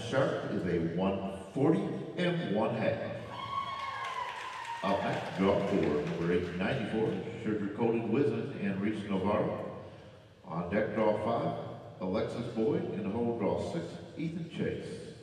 Sharp is a 140 and 1/2. Up next, draw 4, number 894, Sugar Coated Wizard and Reese Navarro. On deck, draw 5, Alexis Boyd. In the hole, draw 6, Ethan Chase.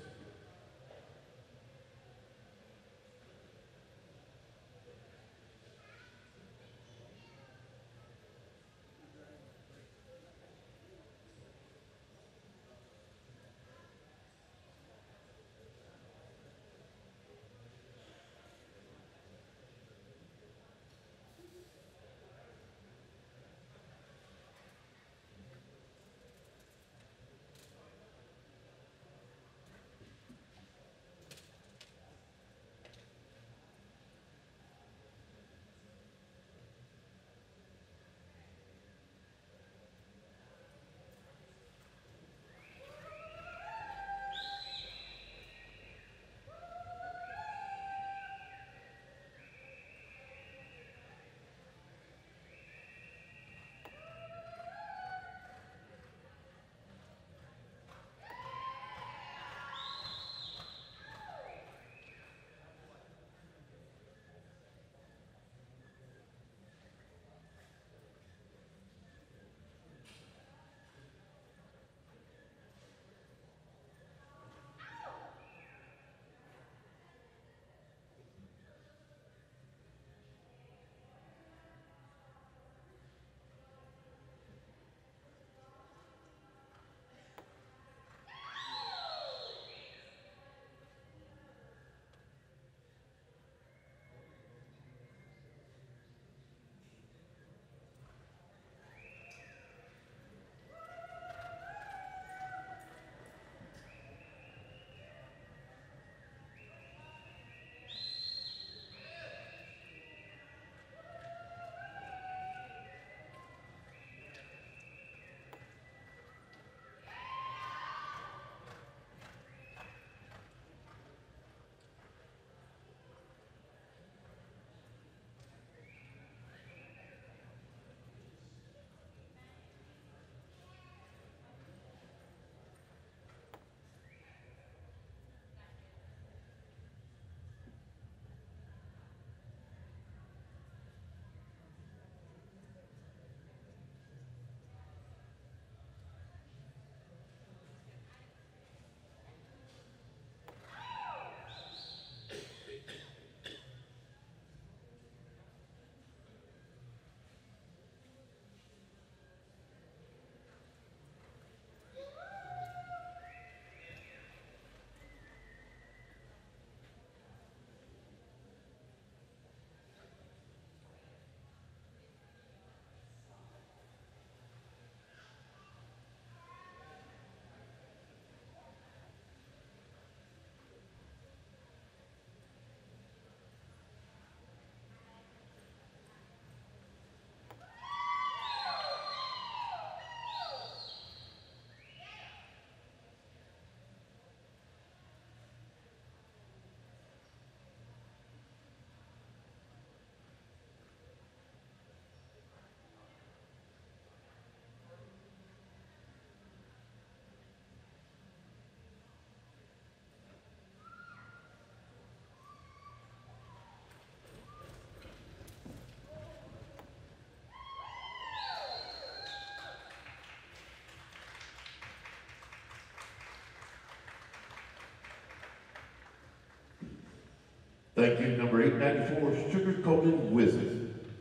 Thank you, number 894, Sugar Coated Wizard.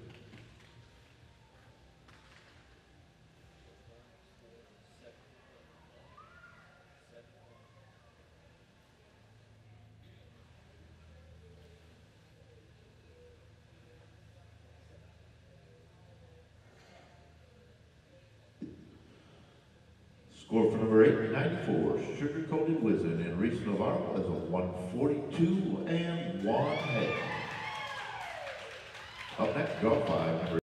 Score for number 894, Sugar Coated Wizard and Reese Navarro is a 142 and 1/2. Up next, draw 5, number